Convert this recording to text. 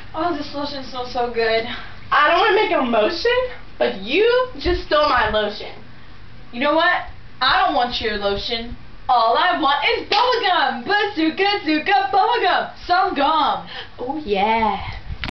Oh, this lotion smells so good. I don't want to make a motion, but you just stole my lotion. You know what? I don't want your lotion. All I want is bubblegum. Bazooka Bubblegum. Some gum. Oh yeah.